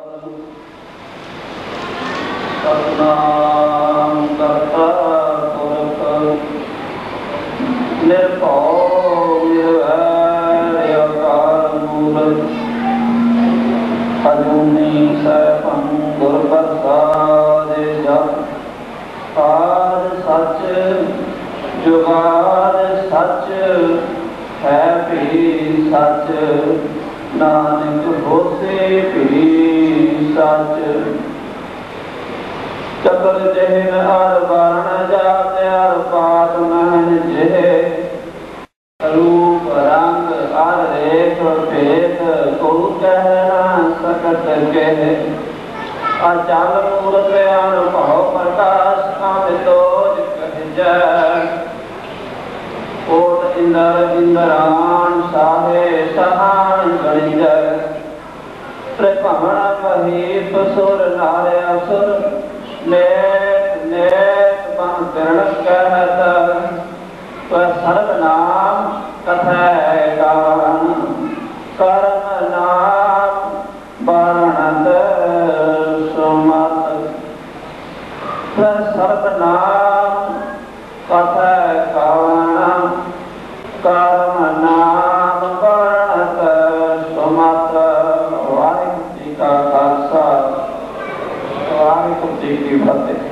सतनाम करता पुरख निर्भौ निर्वैर अकाल मूरत अजूनी सैभं गुर प्रसाद जप आद सच जुगाद सच है भी सच नानक होसे भी सच चक्र जहन अर वर्ण जात अर पात महन जह रूप रंग अर रेख भेद को कह न सकत कह अचल मूरत अनुभव प्रकाश अमितोज कह जय कोट इंद्र इंद्रान साहे सहान गणि जय त्रिभुवन महीप सुर नारे असुर नेत नेत बन किरण कहत सर्वनाम कथय गान कर्म नाम वर्णत सुमत सर्वनाम कथय गान कर्म नाम वर्णत सुमत। वाहिगुरू जी का खालसा वाहिगुरू जी की फतेह।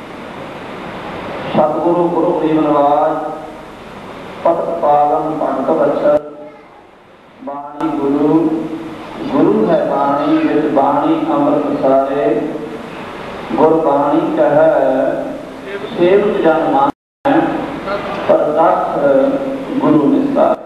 सतगुरु गुरु गरीब नवाज पत पावन पंत बचर बाणी गुरु गुरु है बाणी विच बाणी अमृत सारे गुरबाणी कह सेवक जन मान प्रत्यक्ष गुरु निस्तार।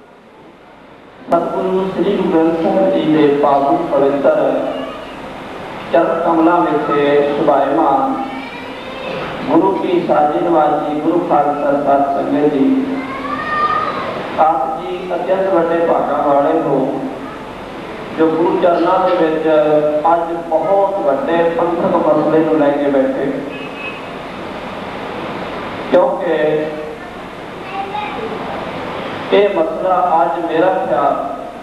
सतगुरु श्री गुरु ग्रंथ साहिब जी के पावन पवित्र चरण कमलों में सुभायमान गुरु की साजी नवाजी गुरु खालसा सत संगत जी, आप जी अत्यंत बड़े भागा वाले हो जो गुरु चरणों के अज बहुत बड़े पंथक मसले को लैके बैठे, क्योंकि ये मसला अज मेरा ख्याल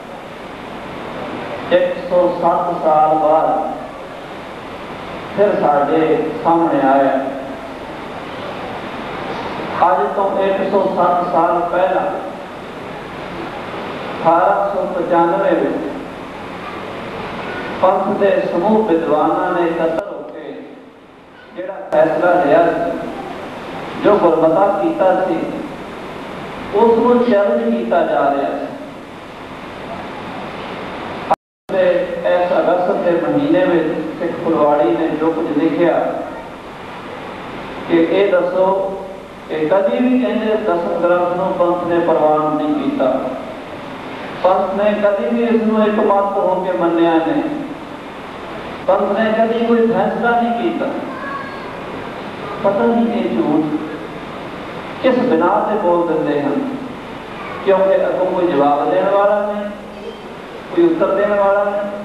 107 साल बाद फिर साढ़े सामने आया। अज तो 107 साल पहला 1895 में पंथ के समूह विद्वाना ने इकट्ठा होकर जिहड़ा फैसला लिया जो गुरमता कीता सी उसको चैलेंज किया जा रहा है। इस अगस्त के महीने में सिख फुलवाड़ी ने जो कुछ लिखा कि ये दसो कि कभी भी कहते दसम ग्रंथ को पंथ ने प्रवान नहीं किया, पंथ ने कभी भी इसमें एक मत होकर मन्या नहीं, पंथ ने कभी कोई फैसला नहीं किया। पता नहीं ये झूठ किस बिना से बोल देते हैं, क्योंकि अगों कोई जवाब देने वाला नहीं, कोई उत्तर देने वाला नहीं।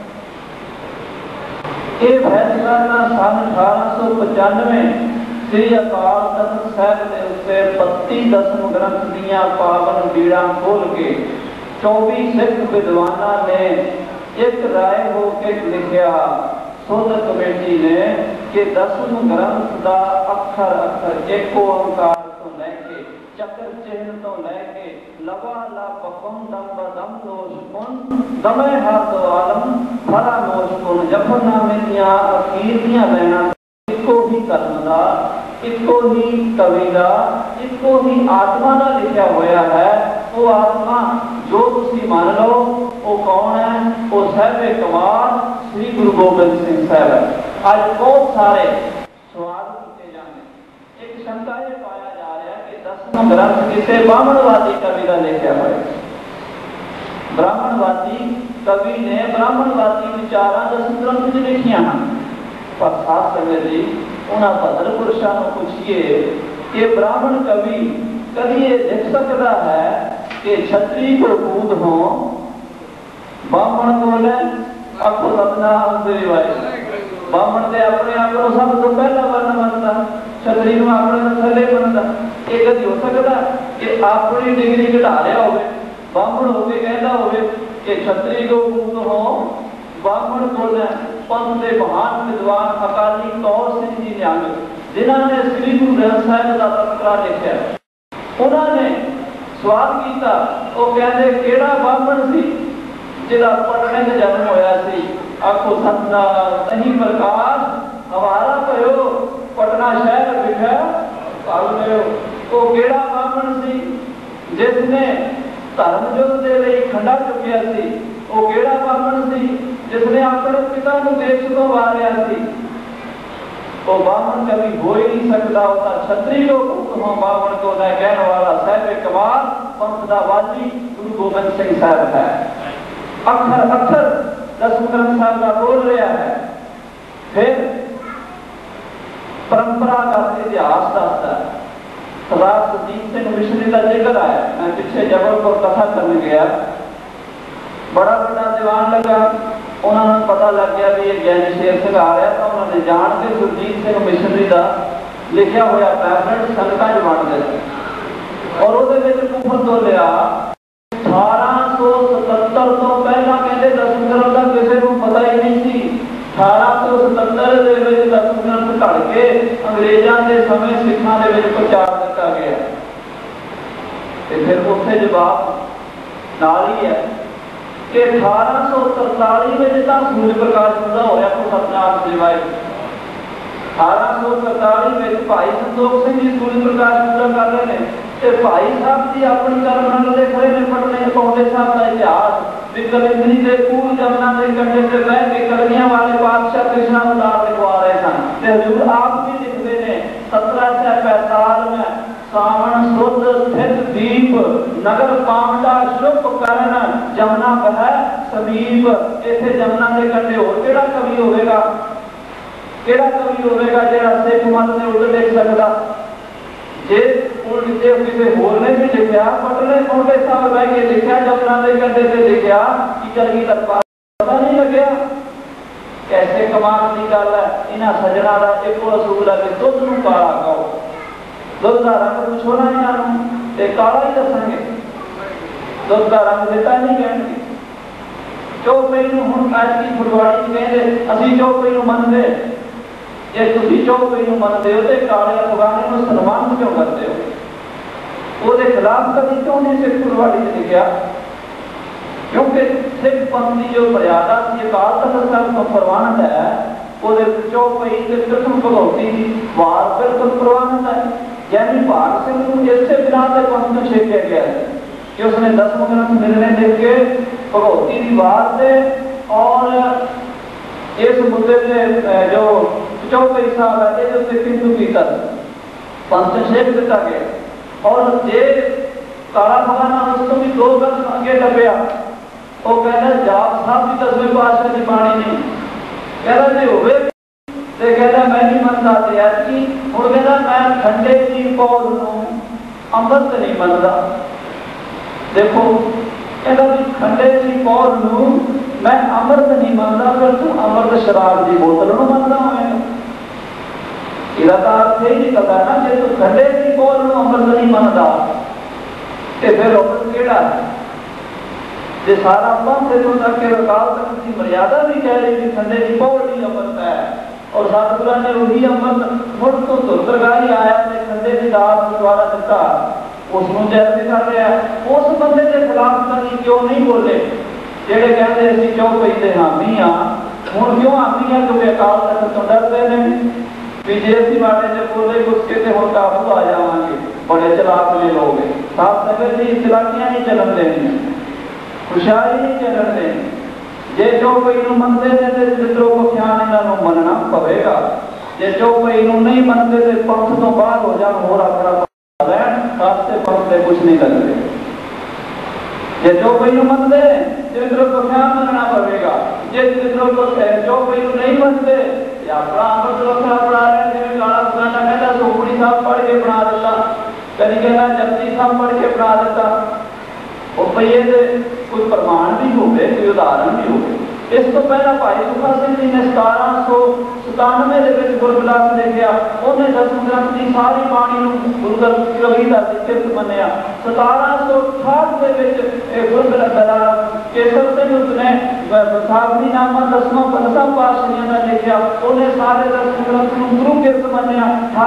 ये फैसला साल 1895 श्री अकाल तख्त साहिब के उत्ते 32 दसम ग्रंथ दियां पावन बीड़ा खोल के 24 सिख विद्वाना ने एक राय होकर लिखा सोध कमेटी ने कि दसम ग्रंथ का अक्षर अक्षर एक ओंकार तो लैके चक्र चिन्ह तो लैके लवा ला पकुम दम बदम दोष कुन दमे हाथ आलम फला दोष कुन जफना मिलिया अखीर दियां लेना इको ही कर्म दा इको ही कवि दा इको ही आत्मा दा लिखा होया है। वो आत्मा जो तुसी मान लो वो कौन है? वो साहिब कमाल श्री गुरु गोबिंद सिंह साहब है। आज बहुत सारे सवाल किए जाने, एक शंका ये पाया जा रहा है कि दसवां ग्रंथ किसे ब्राह्मणवादी कवि का लिखा हुआ है। ब्राह्मणवादी कवि ने ब्राह्मणवादी विचारा दस ग्रंथ च लिखिया हैं, पर साथ संगत जी उन्होंने भद्र पुरुषों को पूछिए कि ब्राह्मण कवि कभी ये लिख सकता है कि छत्री को कूद हो ब्राह्मण बोले अब अपना ब्राह्मण से अपने आप को सब तो पहला वर्ण बनता, छत्री को अपने थले बनता। ये कभी हो सकता कि अपनी डिग्री घटा रहा हो ब्राह्मण होके कहता हो कि छत्री को कूद हो बामण बोले पंथ के महान विद्वान अकाली कौर सिंह जी निहंग, जिन्होंने श्री गुरु ग्रंथ साहिब का तस्करा लिखा, उन्होंने सवाल किया, वो कहते केड़ा बामण सी जिहड़ा पटने में जन्म होया सी। आखो सतनाम नहीं प्रकाश हमारा भयो पटना शहर बिठा पाल गयो। वो केड़ा बामण सी जिसने धर्म युद्ध के लिए खंडा चुकिया सी। वो केड़ा बामण सी जिसने अपने पिता को देश को वारिया सी। वो बामण कभी हो ही नहीं सकता, होता छत्री को बामण को न कहने वाला साहिब कमाल पंथ दा वाजी गुरु गोबिंद सिंह साहब है। अखर अखर दसम ग्रंथ साहब का बोल रहा है। फिर परंपरा का इतिहास दसता है। सरदार सुरजीत सिंह मिश्री का जिक्र आया। मैं पिछले जबलपुर कथा करने गया, बड़ा बड़ा दीवान लगा, उन्होंने पता लग गया भी ये ज्ञानी शेर सिंह आ रहा, तो उन्होंने जान के सुरजीत सिंह मिश्री का लिखा हुआ पैफलेट संगतां च वंड दिता और उसदे विच कुफर तो लिया 1877 तो पहला कहते दसम ग्रंथ का किसी को पता ही नहीं सी। 1877 दे विच दसम ग्रंथ घड़ के अंग्रेजां दे समय सिखां दे विच प्रचार दिता गया। ते फिर उत्थे जवाब नाल ही है कि 1843 में जितना सूर्य प्रकाश पूरा होया को सतनाम सिवाय 1843 में भाई संतोख सिंह जी सूर्य प्रकाश पूरा कर रहे हैं। ते भाई साहब जी अपनी कर्म दे खड़े ने पटने पौंडे साहब का इतिहास विकलिंदरी के कूल जमुना के कंढे से बह के कलगियां वाले बादशाह कृष्णा अवतार लिखवा रहे सन। ते हुजूर आप भी लिखते ने 1745 में सावन सुध स्थित दीप नगर पावंडा शुभ करण जमुना बह समीप। इथे जमुना के कंढे होर केड़ा कवि होवेगा, केड़ा कवि होवेगा जेड़ा सिख मत ने उल्ट लिख सकदा। जे उल्ट जे किसी होर ने भी लिखा पटने पौंडे साहब बह के लिखा जमुना के कंढे से लिखा कि कलगी तक पता नहीं लग्या। कैसे कमाल की गल है। इन्हां सजना दा इको असूल है कि दुध नूं काला कहो, दुध का रंग पुछो ना इन्हों ते काला ही दसांगे, दुध का रंग दिता नहीं कहेंगे। चौपई नूं हुण अज की फुलवाड़ी कहते असीं चौपई नूं मनदे, जे तुसीं चौपई नूं मनदे हो ते काले अफगाने नूं सन्मान क्यों करते हो? ਉਹਦੇ खिलाफ कभी क्यों नहीं सिख फुलवाड़ी च लिखा? क्योंकि सिख पंथ की जो मर्यादा सी अकाल तख्त साहिब तो प्रवानित है, ਉਹਦੇ चौपई ते कृष्ण भगवती की वार बिल्कुल प्रवानित है। यानी भाग सिंह को इसे बिना से पंथ में छेकिया गया है कि उसने दसम ग्रंथ मिलने देख के भगवती की वार से और इस मुद्दे से जो चौपई साहब है ये उससे किंतु कीता पंथ में छेक दिता गया। और जे काला भगाना उसको भी दो गज आगे टपया, वो कहना जाप साहब भी 10वें पातशाह की बाणी नहीं कहना जे होवे ते कहना मैं नहीं मनता ते यार की हुण कहना मैं ठंडे दी पौध नूं अमृत नहीं मनदा। देखो कहना भी ठंडे दी पौध नूं मैं अमृत नहीं मनदा, पर तू अमृत शराब की बोतल नूं मनदा होवेगा। ਇਹਦਾ ਤਾਂ अर्थ ਇਹ ਨਿਕਲਦਾ ਨਾ ਜੇ ਤੂੰ ਠੰਡੇ ਦੀ ਪੌਧ ਨੂੰ ਅੰਮ੍ਰਿਤ ਨਹੀਂ ਮੰਨਦਾ ਤੇ ਫਿਰ ਅੰਮ੍ਰਿਤ ਕਿਹੜਾ ਹੈ? ਜੇ ਸਾਰਾ ਪੰਥ ਇਥੋਂ ਤੱਕ ਕਿ ਅਕਾਲ ਤਖਤ ਦੀ ਮਰਿਆਦਾ ਵੀ ਕਹਿ ਰਹੀ ਕਿ ਠੰਡੇ ਦੀ ਪੌਧ ਹੀ ਅੰਮ੍ਰਿਤ ਹੈ ਔਰ ਸਤਿਗੁਰਾਂ ਨੇ ਉਹੀ ਅੰਮ੍ਰਿਤ ਮੁੜ ਤੋਂ ਧੁਰਤਰਗਾਹੀ ਆਇਆ ਤੇ ਠੰਡੇ ਦੀ ਦਾਤ ਨੂੰ ਦੁਆਰਾ ਦਿੱਤਾ, ਉਸ ਨੂੰ ਜੈਸੇ ਕਰ ਰਿਹਾ ਉਸ ਬੰਦੇ ਦੇ ਖਿਲਾਫ ਕਦੀ ਕਿਉਂ ਨਹੀਂ ਬੋਲੇ ਜਿਹੜੇ ਕਹਿੰਦੇ ਅਸੀਂ ਚੌਪਈ ਦੇ ਹਾਮੀ ਆ। ਹੁਣ ਕਿਉਂ ਹਾਮੀ ਆ? ਕਿਉਂਕਿ ਅਕਾਲ ਤਖਤ ਤੋਂ ਡਰਦੇ ਨੇ भी जे असीं माड़े जे बोले गुस्से ते हुण काबू आ जावांगे, बड़े चलाक ने लोग साहब संगत जी चलाकियां नहीं चलन देनी, खुशहाली नहीं चलन देनी। जे चौपई नूं मनदे ने ते मित्रों पखियान इन्हां नूं मनना पवेगा, जे चौपई नूं नहीं मनदे ते पंथ तो बाहर हो जाण होर अपना रहण रास्ते पंथ ते कुछ नहीं लगदे। जे चौपई नूं मनदे ते मित्रों पखियान मनना पवेगा, जे मित्रों चौपई नूं नहीं मनदे अपना अमृत वखरा बना रहे जिवें काला फलाना कहता सोपड़ी साहब पढ़ के बना दिता, कभी कहना जपजी साहब पढ़ के बना दिता। और भई ये कोई प्रमाण भी होवे, कोई उदाहरण भी होवे। इस तो पहला भाई सुखा सिंह जी ने 1797 दे विच गुरबिलास लिखिया, उन्हें दसम ग्रंथ की सारी बाणी नूं गुरु रविदास दी किरत मन्निया। 1768 दे विच गुरबिलास केसर सिंह उसने साफरीनामा दसम पातशाहियां का लिखा, उन्हें सारे दसम ग्रंथ को गुरु किरत मन्निया।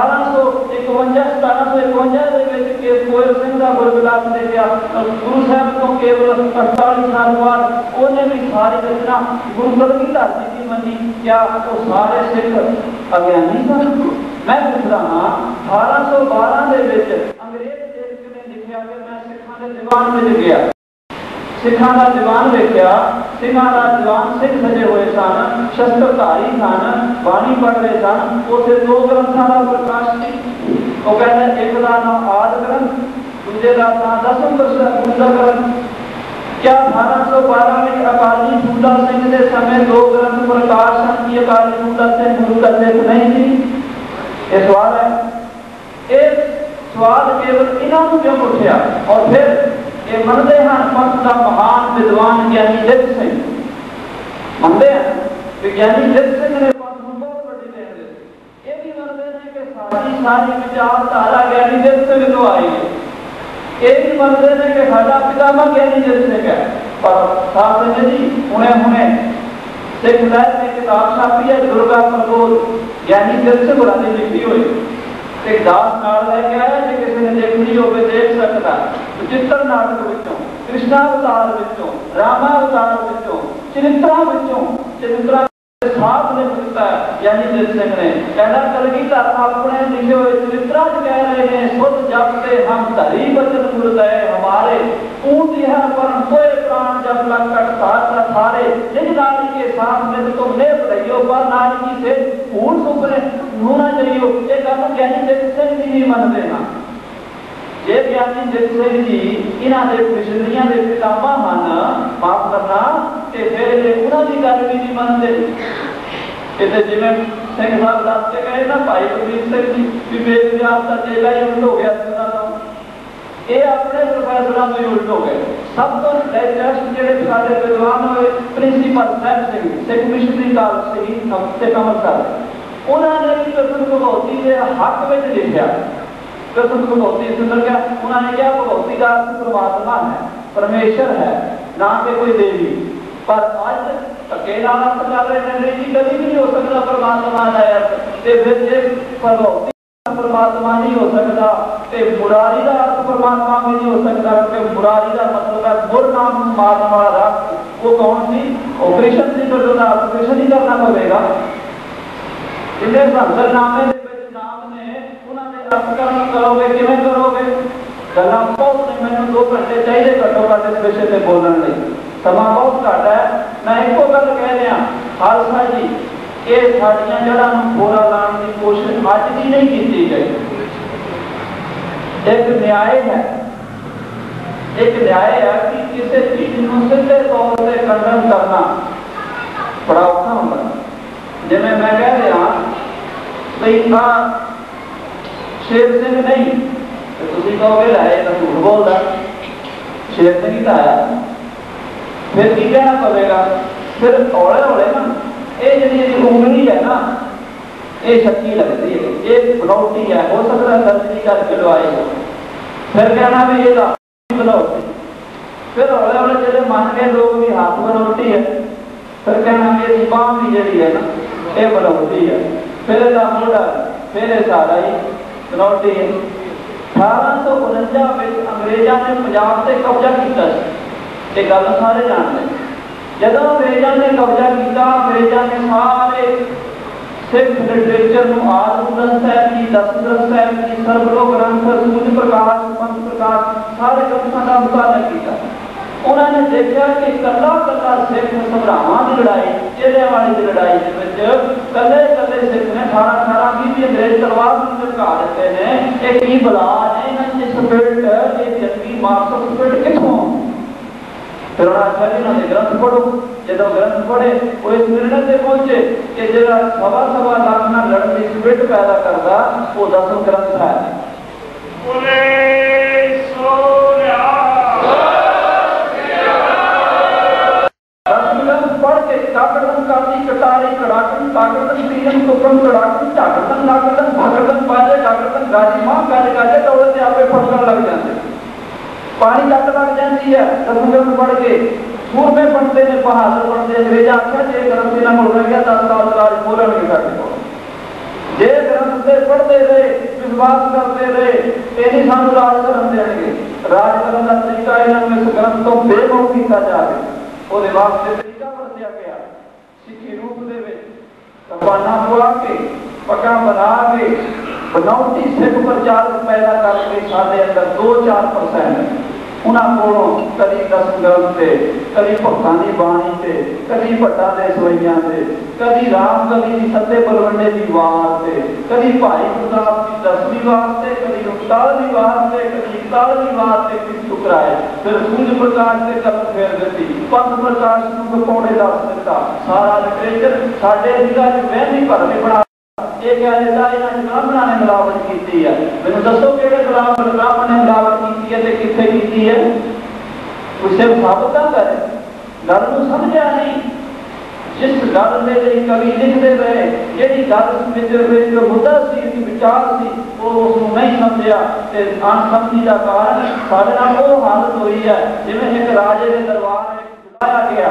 1851-1751 के कोयल सिंह का गुरबिलास लिखा, गुरु साहब तो केवल 48 साल बाद उन्हें भी सारी रचना गुरु ग्रंथ की धरती की मनी। क्या तो सारे सिख अज्ञानी सन? मैं पूछ रहा 1812 अंग्रेज देश ने लिखा कि मैं सिखा के दीवान में गया, सिखा का दीवान देखा, सिखा का दीवान सिख सजे हुए सन, शस्त्रधारी सन, बाणी पढ़ रहे सन। उसे 2 ग्रंथों का प्रकाश सी। वो कहते एक का नाम आदि ग्रंथ, दूसरे का नाम दसम ग्रंथ। क्या 1812 में अकाली फूला सिंह के समय 2 ग्रंथ प्रकाशन की अकाली फूला सिंह गुरु का लेख नहीं थी? ये सवाल है। एक सवाल केवल इन्होंने क्यों उठा? और फिर ये मनते हैं पंथ का महान विद्वान ज्ञानी जग सिंह, मनते हैं कि ज्ञानी जग सिंह ने पंथ को बहुत बड़ी देन दी। ये भी मनते हैं कि सारी विचारधारा ज्ञानी जग सिंह तो आई है। ये भी मनते हैं कि साडा पितामह ज्ञानी जग सिंह है। पर साथ में जी हुणे सिख साहिब ने किताब छापी है दुर्गा प्रबोध, ज्ञानी जग सिंह ने लिखी हुई। एक दास नाल लेके आया, जो किसी ने देखनी हो देख सकता। चित्र नाटक विचों, कृष्णावतार विचों, रामावतार विचों, चरित्रा साफ ने लिखता है यानी जग सिंह ने। कहना कलगीधर अपने लिखे हुए चरित्रा कह रहे हैं, सुध जपते हम धरी बचन गुरुदय हमारे, ऊंट यह परम कोई प्राण जब लकट साथ सारे, निज नारी के साथ में तुम ने रहियो पर नारी की से ऊंट सुपने नूना चाहिए। एक हम ज्ञानी जग सिंह जी नहीं मनते ना। ये ज्ञानी जग सिंह जी इन्होंने मिशनरियां के पितामह हैं, माफ करना, ते फिर उन्होंने गल भी नहीं मनते। इतने जिवें सिंह साहब दस के गए ना भाई कबीर सिंह जी भी बेद व्यास का चेला ही उल्ट हो गया। ये अपने प्रोफैसरों में उल्ट हो गए। सब तो लेटेस्ट जो सारे विद्वान हुए प्रिंसीपल साहब सिंह सिख मिशनरी कॉलेज से ही अमृतसर, उन्होंने भी कृष्ण भगवती के हक में लिखा। कृष्ण भगवती सुंदर क्या उन्होंने क्या भगवती का अर्थ परमात्मा है, परमेश्वर है, ना कि कोई देवी। पर आज अकेला अर्थ चल रहे हैं जी कभी भी नहीं हो सकता परमात्मा है। फिर भगवती परमात्मा नहीं हो सकता, मुरारी का अर्थ परमात्मा में नहीं हो सकता, क्योंकि मुरारी का मतलब है मुर नाम महात्मा रस। वो कौन सी? वो कृष्ण जी को कृष्ण ही करना पड़ेगा। इन्हें संसद नामे नाम ने उन्होंने अर्थ करोगे किमें करोगे? गल्लां बहुत ने मैंने 2 घंटे चाहिए घट्टो घट्ट इस विषय से बोलने लई, समा बहुत घट है। मैं एको गल कह रहा खालसा जी, ये साड़ियां जड़ां नूं फोरा लाने की कोशिश अज भी नहीं की गई। एक न्याय है कि किसी चीज को सीधे तौर पर खंडन करना बड़ा औखा होता है। जिवें मैं कह रहा भाई शेर सिंह नहीं तो तुम कहोगे लै तो झूठ बोलता, शेर सिंह ही तो है। फिर की कहना पड़ेगा? फिर हौले हौले ना ये जी उंगली है ना, ये शक्की लगती है, ये बनौटी है, हो सकता है सर्जरी करके लवाई हो। फिर कहना भी ये बनौटी। फिर हौले हौले चले मान गए लोग भी हाथ बनौटी है। फिर कहना भी बांह भी जी है ना ये बनौटी है। फिर मोटा, फिर सारा ही बनौटी है। 1849 में अंग्रेजों ने पंजाब से कब्जा किया। ये गल सारे जानते। जब अंग्रेजों ने कब्जा किया, अंग्रेजों ने सारे सिख लिटरेचर को आदि ग्रंथ साहब की, दस ग्रंथ साहब की, सर्वलो ग्रंथ, सूर्य प्रकाश, पंथ प्रकाश सारे ग्रंथों का मुताला किया। उन्होंने देखा कि कला कला सिख सभरावां की लड़ाई, चेहरे वाली की लड़ाई कले कले सिख ने 18 20 अंग्रेज तलवार झुका देते हैं। एक ही बला है इन्होंने स्पिरिट, ये जंगी मार्शल स्पिरिट कितों? फिर अच्छा जी उन्होंने ग्रंथ पढ़ो। जो ग्रंथ पढ़े वो इस निर्णय से पहुंचे कि जो 1.25 लाख न लड़ने की स्पिरिट पैदा करता वो दसम ग्रंथ है। पढ़ के काकड़न काटी कटारी कड़ाकन काकड़न तीरन टोकन कड़ाकन चाकड़न नाकड़न भागड़न बाजे काकड़न गाजी मां गाजे गाजे दौड़े से आपे फटकन लग जाते, पानी तक लग जाती है। दसम ग्रंथ पढ़ के सूरमे बनते ने, बहादुर बनते। अंग्रेज आख्या जे ग्रंथ इन्हां कोल रह गया 10 साल राज खोलणगे साडे कोल। जे ग्रंथ से पढ़ते रहे, विश्वास करते रहे, ये सानू राज करन देणगे। राज करन दा तरीका इन्हां नूं इस ग्रंथ तो बेमौख कीता जावे, ਉਹਦੇ वास्ते तरीका वरतिया गया। सिक्खी रूप दे विच कपाना पवा के, पक्का बना के, बनावटी सिख प्रचारक पैदा करके साडे अंदर 2-4% उन्हां कोलों कदी दसम ग्रंथ से, कदी भगतां दी बाणी से, कदी भट्टां दे सवैयां से, कदी राम कवि दी सत्ते बलवंडे दी वार से, कदी भाई प्रताप दी 10वीं वार से, कदी 39वीं वार से, कदी 41वीं वार से कुछ टुकराए। फिर सूर्य प्रकाश से कलम फेर दी, पंथ प्रकाश नूं पौड़े दस दिता। सारा लिटरेचर साडे दिला च वहमी भरम बना ये कह देता इन्हां ब्राह्मणां ने मिलावट की है। मैनूं दसो किहड़े ब्राह्मण ने मिलावट की है ते कित्थे की है? कोई सिर्फ साबत करे गल नूं समझिया नहीं। जिस गल दे लई कवि लिखते रहे, जिहड़ी गल विच मुद्दा सी, विचार सी, वो उसनूं नहीं समझिया ते अणसमझी दा कारण साडे नाल वो हालत होई है जिवें एक राजे दे दरबार जुलाया गया।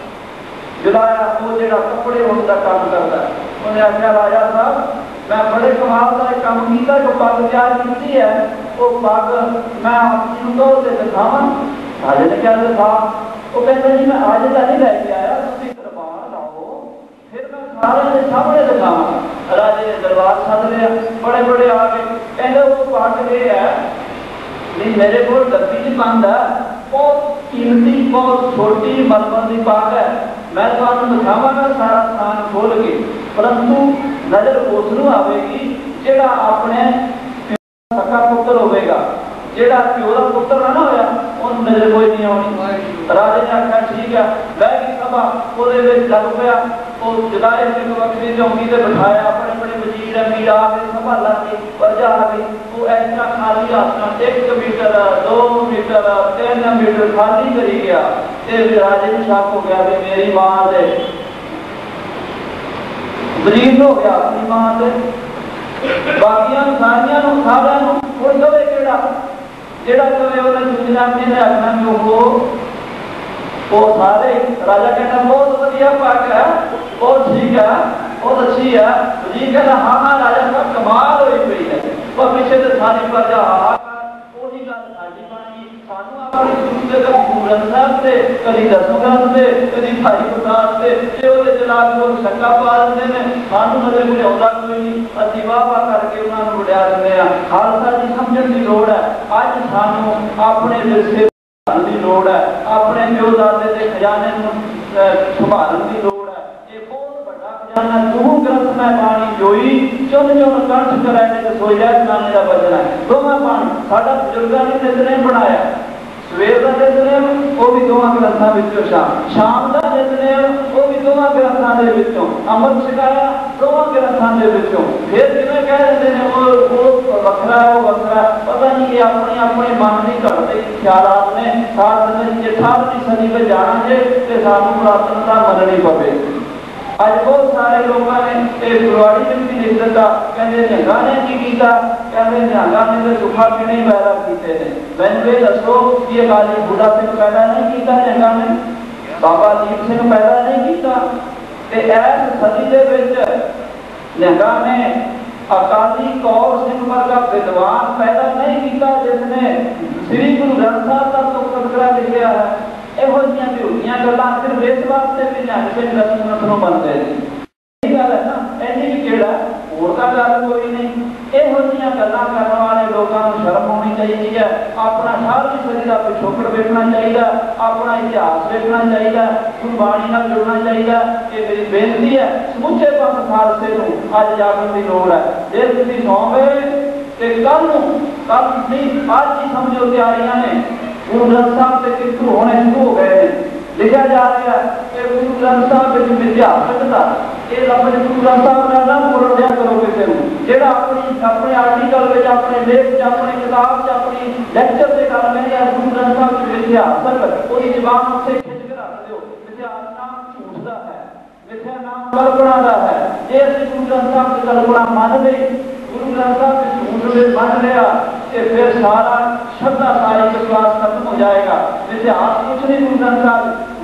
जुलाया वो जिहड़ा कपड़े होण दा काम करदा, उन्हें आख्या राजा साहब मैं बड़े कमाल का एक काम किया, जो पग तैयार की है वो पग मैं आपकी तौर से दिखावा। राजे ने क्या दिखा? वो कहते जी मैं आज का नहीं लैके आया, तुम दरबार लाओ फिर मैं सारे के सामने दिखावा। राजे ने दरबार सद लिया, बड़े बड़े आ गए, कहते वो पग ये है नहीं मेरे को डब्बी च बंद है, बहुत कीमती बहुत छोटी मलमल की पग है, मैं तुहानू दिखावांगा सारा स्थान खोल के। परंतु नजर उसनूं आवेगी जिहड़ा अपने सक्का पुत्र होवेगा, जिहड़ा प्यो दा पुत्र ना होया उहनूं नजर कोई नहीं आउणी। राजे ने आख्या ठीक है, बह गई सभा, ਉਹਦੇ ਵਿੱਚ ਲੱਗ ਪਿਆ। ਉਹ ਜੁਲਾਏ ਸਿੰਘ ਵੱਖਰੀ चौकी ਤੇ ਬਿਠਾਇਆ, अपने अपने वजीर अमीर आ गए, संभाला की प्रजा आ गई। वो इस तरह खाली हाथ नाल 1 मीटर 2 मीटर 3 मीटर खाली करी गया। राजे नूं शक हो गया भी मेरी मां दे वजीर हो गया, अपनी मां दे बाकियां सारियां नूं सारियां नूं कोई कवे किहड़ा जिहड़ा कवे उहने दुनिया ने आखना कि वो सारे। राजा कहता बहुत बढ़िया पग है, बहुत ठीक है, बहुत अच्छी है। वजीर कहता हाँ हाँ राजा साहब कमाल हुई पई है। और पीछे से सारी प्रजा वही गल साडी बनी, सानू अपनी गुरु दे गुरु ग्रंथ साहब से, कदी दसम ग्रंथ से, कदी भाई प्रताप से, जे ओदे जनाब को शक्का पा दिंदे ने, सानू नजर कोई आउंदा कोई नहीं, असीं वाह वाह करके उन्हां नूं वड्या दिंदे आ। खालसा दी समझण दी लोड़ है। अज सानू अपने विरसे की लोड़ है, अपने प्यो दादे के खजाने संभालने की लोड़ है। ये बहुत बड़ा खजाना तू ग्रंथ में पानी जोई चुन चुन कंठ कराने ते सोया खाने का वचन है। दोवां पानी साडा बुजुर्गां ने नितनेम बनाया, सवेर का नितनेम वो भी दोवां ग्रंथां विचों, शाम का नितनेम वो भी दोवां ग्रंथां दे विचों, अमृत छकाया दोवां ग्रंथां दे विचों। फिर जिवें कह दिंदे ने वो वखरा है वो वखरा, पता नहीं ये अपनी अपने मन की घटते ख्यालात ने। साथ जे 18वीं सदी में जाना जे ते सानू पुरातनता मननी पवे। अज बहुत सारे लोगों ने गुरवाड़ी में भी लिख दिता, कहते निहंगा ने की किया, कहते निहंगा ने तो सुखा पीने ही पैदा किए हैं। मैंने ये दसो ये गाली बूढ़ा सिंह पैदा नहीं किया, निहंगा ने बाबा दीप सिंह पैदा नहीं किया। इस सदी के निहंगा ने अकाली कौर सिंह वर्गा विद्वान पैदा नहीं किया जिसने श्री गुरु ग्रंथ साहब का तो तस्करा लिखा है। ਇਹੋ ਜਿਹੀਆਂ ਝੂਠੀਆਂ ਗੱਲਾਂ ਸਿਰਫ ਇਸ ਵਾਸਤੇ ਵੀ ਨਿਹੰਗ ਸਿੰਘ ਦਸਮ ਨੂੰ ਮੰਨਦੇ ਨੇ। ਇਹ ਗੱਲ ਹੈ ਨਾ, ਐਨੀ ਵੀ ਕਿਹੜਾ ਹੋਰ ਤਾਂ ਗੱਲ ਕੋਈ ਨਹੀਂ। ਇਹੋ ਜਿਹੀਆਂ ਗੱਲਾਂ ਕਰਨ ਵਾਲੇ ਲੋਕਾਂ ਨੂੰ ਸ਼ਰਮ ਆਉਣੀ ਚਾਹੀਦੀ ਹੈ। ਆਪਣਾ 18ਵੀਂ ਸਦੀ ਦਾ ਪਿਛੋਕੜ ਵੇਖਣਾ ਚਾਹੀਦਾ, ਆਪਣਾ ਇਤਿਹਾਸ ਵੇਖਣਾ ਚਾਹੀਦਾ, ਗੁਰਬਾਣੀ ਨਾਲ ਜੁੜਨਾ ਚਾਹੀਦਾ। ਇਹ ਮੇਰੀ ਬੇਨਤੀ ਹੈ ਸਮੁੱਚੇ ਪੰਥ ਖਾਲਸੇ ਨੂੰ ਅੱਜ ਜਾਗਣ ਦੀ ਲੋੜ ਹੈ। ਜੇ ਤੁਸੀਂ ਸੌਂਵੇ ਤੇ ਕੱਲ ਨਹੀਂ ਅੱਜ ਹੀ ਸਮਝੋ ਤਿਆਰੀਆਂ ਨੇ गुरु ग्रंथ साहब से कितु होने शुरू हो गए हैं। लिखा जा रहा है कि गुरु ग्रंथ साहब विद्यार्थकता ये लफ्ज गुरु ग्रंथ साहब का ना बोल दिया करो किसी को जेड़ा अपने आर्टिकल में अपने लेख अपनी किताब अपनी लेक्चर से कर रहे गुरु ग्रंथ साहब विद्यार्थक वो जवान उससे खिंच के रख दो। विद्यार्थक नाम झूठ का है, मिथ्या नाम कल्पना का है। ये गुरु ग्रंथ साहब की कल्पना मान गई, गुरु ग्रंथ साहब झूठ मान लिया कि फिर सारा श्रद्धा सारी विश्वास खत्म हो जाएगा। इतिहास कुछ नहीं गुरु ग्रंथ साहब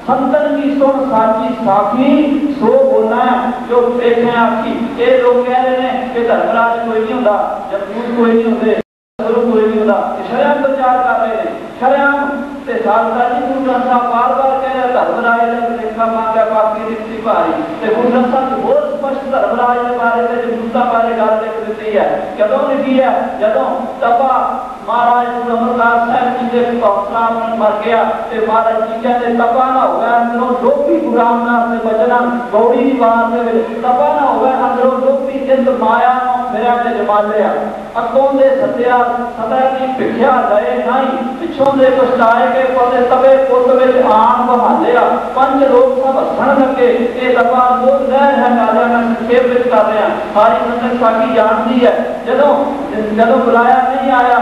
संतन की सुन साची साखी सो बोलना जो देखे आखी। ये लोग कह रहे हैं कि धर्मराज कोई नहीं होता, जमदूत कोई नहीं होते, कोई नहीं होता, शर्म प्रचार कर रहे हैं। शर्म ते सालसा जी गुरु ग्रंथ साहब बार बार कह रहे धर्मराज ने लेखा मांगा बाकी रिश्ती भारी ते गुरु ग्रंथ साहब ने बहुत स्पष्ट धर्मराज के बारे में जमदूता बारे गल लिख दी है। कदों लिखी है? जदों तपा महाराज अमरदास साहब जी के हौसला मर गया ते महाराज जी कहते तपा ना हो गया अंदरों लोभी गुरु रामदास ने बचना गौड़ी की बात है तपा ना हो गया अंदरों लोभी जिंद माया मेरा ने जमा लिया अगों दे सत्या सदा की भिख्या गए नहीं पिछों दे पछताए के पौधे तबे पुत विच आन बहा लिया पंच लोग सब हसन लगे ये तपा लोग लहर है गालियां मैं संक्षेप विच कर रहा सारी संगत साकी जानती है। जदों जदों बुलाया नहीं आया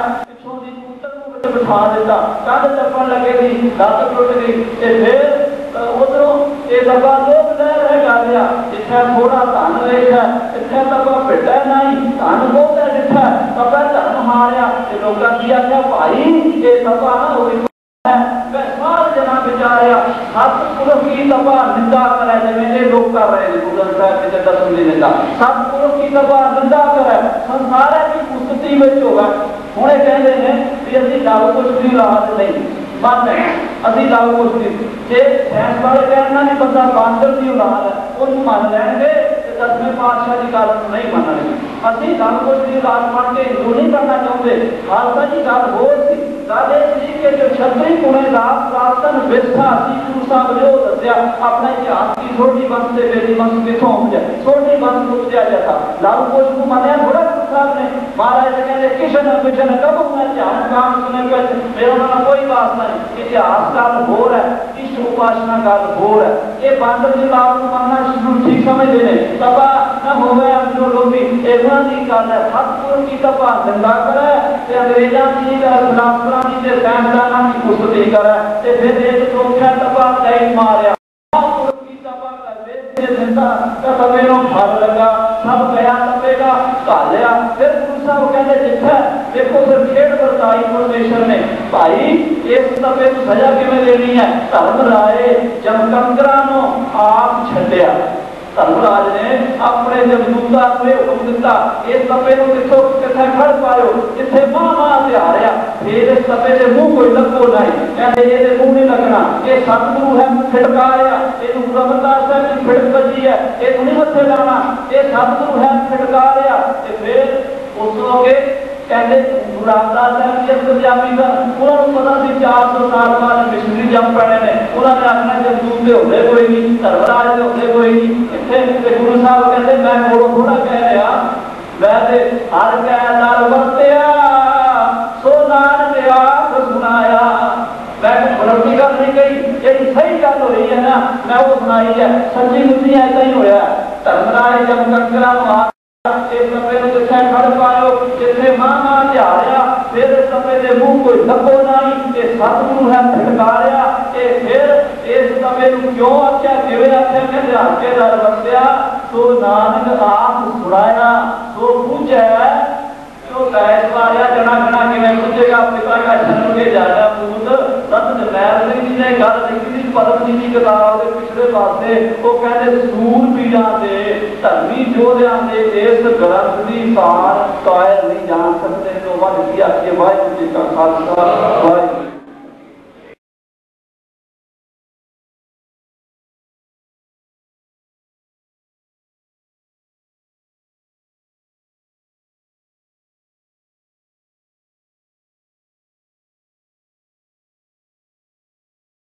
बिठा देता कंध टप्पन लगे थी लत टुट गई फिर उधरों ये दबा लोग लह रहे गालिया जिथे थोड़ा धन वेखा इथे दबा भिड्डा नहीं धन बहुत है जिथे दबा धन हारिया लोगों की आख्या भाई ये दबा ना हो सारे जना बेचारिया सतपुरुष की दबा निंदा करे जिवें लोग कर रहे हैं गुरु ग्रंथ साहब जी दसम की निंदा सतपुरुष की दबा निंदा करे संसार की कुस्ती में होगा हुण ये कहते हैं कि असीं लाभ कुछ भी लाभ नहीं बंद है असीं लाभ कुछ नहीं जे साइंस वाले कहना नहीं बंदा बांदर की औलाद है उन्होंने मान लैणगे दसवें पातशाह की गल नहीं माननी असीं लाभ कुछ भी औलाद बन के हिंदू नहीं बनना चाहते। खालसा जी गल होर सी गल ये सी कि जो छतरी पुणे लाभ प्राप्तन विस्था सी गुरु साहब जो दस्या अपना इतिहास की छोटी वंश से बेटी वंश किथों हो जाए छोटी वंश रुक जाया जाता लाभ कुछ को मानिया बड़ा गुरु साहब ने महाराज कहते किशन पिछन कब मैं ध्यान काम सुने मेरा ना कोई बात नहीं इतिहास गल होर है इष्ट उपासना गल होर है ये बांदर जी लाभ को मानना शुरू ठीक समझते हैं तबा न होवे जो लोभी एवं की गल है सतपुरुष की तबा निंदा करे ते अंग्रेजां की फिलासफरां की ते साइंसदानां की कुस्ती करे ते फिर एक चौथा तबा कई मारिया सतपुरुष की तबा करे ते निंदा का तबे नो फल लगा सब गया तबेगा कालिया फिर गुरु साहब कहते जिथे देखो फिर खेड़ बरताई परमेश्वर ने भाई इस तबे को सजा किवें देनी है धर्म राय जमकंकरां नो आप छड्डिया धर्मराज ने अपने जमदूता को हुक्म दिता इस तपे को किथों किथे खड़ पायो जिथे मां मां ध्यारिया फिर इस तपे दे मुंह कोई लगो नहीं कहते ये मुंह नहीं लगना ये सतगुरु है फिटकारिया ये गुरु अमरदास साहब की फिटक बजी है ये नहीं मथे लाना ये सतगुरु है फिटकारिया ते फिर उस लोगे कहते गुरु रामदास साहब जी पंजाबी का उन्होंने पता सी 400 साल बाद मिशनरी जम पड़े ने उन्होंने आखना जमदूत दे होंदे कोई नहीं धर्मराज दे होंदे कोई नहीं इत्थे गुरु साहब कहते मैं कोलों थोड़ा कह रहा मैं ते हर कह दर वरतिया सो नानक आख सुनाया मैं बड़ी गल नहीं कही जी सही गल हो रही है ना मैं वो सुनाई है सच्ची मुच्ची ऐसा ही होया धर्मराज जब कंकरा इस समय में जिथे खड़ पायो जिथे मां मां ध्यारिया फिर इस समय दे मुंह कोई लगो नहीं ये सतगुरु है फिटकारिया ये फिर इस समय में क्यों आख्या किवें आख्या कि ध्यान के दर वसिया सो नानक आप सुनाया सो पूछे तो गैस वारिया जना गना किवें पूछेगा पिता का जन्म के जाना पूत सत जमैल सिंह जी ने गल लिखी थी पद्म जी की किताब के पिछले पासे वो कहते सूर पीड़ा दे धर्मी योद्धा ने इस ग्रंथ की सार कायल नहीं जान सकते तो वह आखिए वाहिगुरू जी का खालसा वाहिगुरू